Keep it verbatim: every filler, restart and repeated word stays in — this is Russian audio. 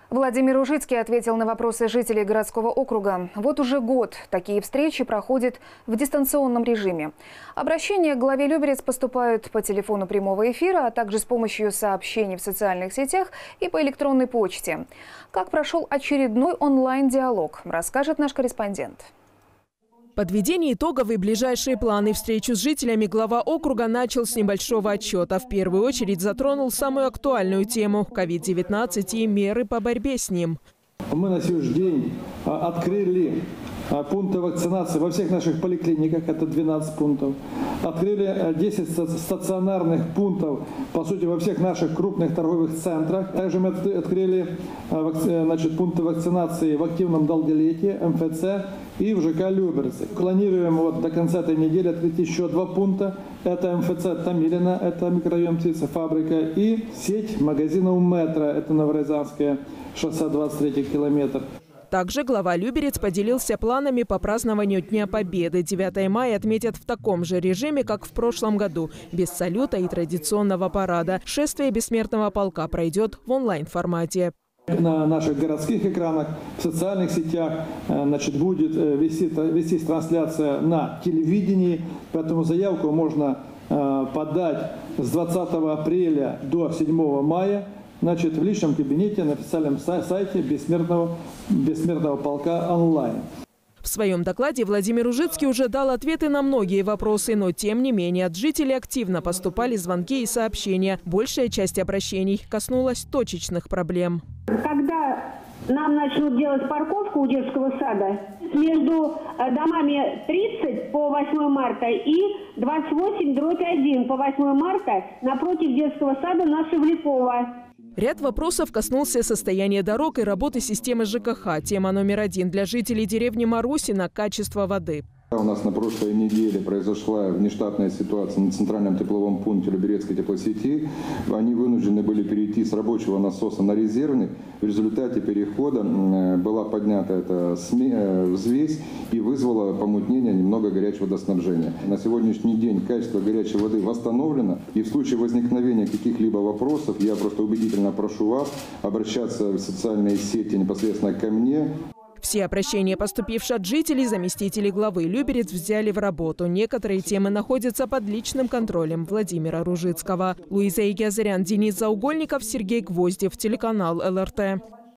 Владимир Ружицкий ответил на вопросы жителей городского округа. Вот уже год такие встречи проходят в дистанционном режиме. Обращения к главе Люберец поступают по телефону прямого эфира, а также с помощью сообщений в социальных сетях и по электронной почте. Как прошел очередной онлайн-диалог, расскажет наш корреспондент. Подведение итогов и ближайшие планы. Встречу с жителями глава округа начал с небольшого отчета. В первую очередь затронул самую актуальную тему – ковид девятнадцать и меры по борьбе с ним. Мы на сегодняшний день открыли пункты вакцинации во всех наших поликлиниках, это двенадцать пунктов. Открыли десять стационарных пунктов, по сути, во всех наших крупных торговых центрах. Также мы открыли значит, пункты вакцинации в активном долголетии, эм эф цэ и в ЖК Люберцы. Планируем вот до конца этой недели открыть еще два пункта. Это эм эф цэ Томилино, это микрорайон птицефабрика, и сеть магазинов Метро, это Новорязанское шоссе, двадцать третий километр. Также глава Люберец поделился планами по празднованию Дня Победы. девятого мая отметят в таком же режиме, как в прошлом году, без салюта и традиционного парада. Шествие бессмертного полка пройдет в онлайн-формате. На наших городских экранах, в социальных сетях значит, будет вести, вестись трансляция на телевидении, поэтому заявку можно подать с двадцатого апреля до седьмого мая. Значит, в личном кабинете на официальном сайте Бессмертного, Бессмертного полка онлайн. В своем докладе Владимир Ружицкий уже дал ответы на многие вопросы, но тем не менее от жителей активно поступали звонки и сообщения. Большая часть обращений коснулась точечных проблем. Когда нам начнут делать парковку у детского сада между домами тридцать по восьмое марта и двадцать восемь дробь один по восьмое марта напротив детского сада на Шевлякова. Ряд вопросов коснулся состояния дорог и работы системы ЖКХ. Тема номер один для жителей деревни Марусино – качество воды. У нас на прошлой неделе произошла внештатная ситуация на центральном тепловом пункте Люберецкой теплосети. Они вынуждены были перейти с рабочего насоса на резервный. В результате перехода была поднята эта взвесь и вызвала помутнение немного горячего водоснабжения. На сегодняшний день качество горячей воды восстановлено. И в случае возникновения каких-либо вопросов я просто убедительно прошу вас обращаться в социальные сети непосредственно ко мне. Все обращения, поступившие от жителей, заместители главы Люберец взяли в работу. Некоторые темы находятся под личным контролем Владимира Ружицкого. Луиза Игиазарян, Денис Заугольников, Сергей Гвоздев, телеканал эл эр тэ.